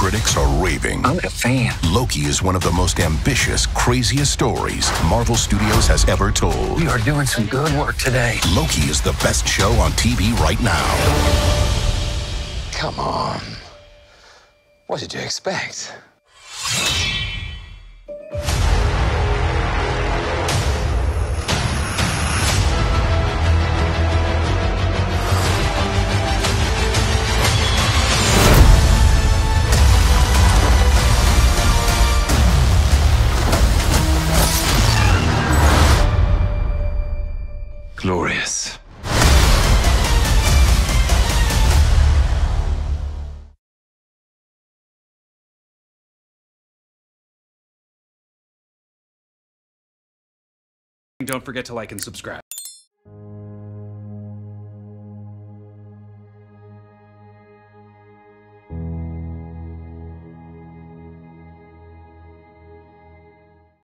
critics are raving. I'm a fan. Loki is one of the most ambitious, craziest stories Marvel Studios has ever told. We are doing some good work today. Loki is the best show on TV right now. Come on. What did you expect? Glorious. Don't forget to like and subscribe.